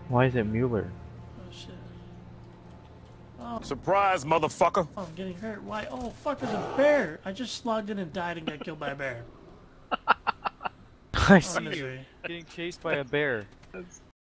Why is it Mueller? Oh shit. Oh. Surprise, motherfucker! Oh, I'm getting hurt. Why? Oh fuck, there's a bear! I just logged in and died and got killed by a bear. I see you misery. getting chased by a bear.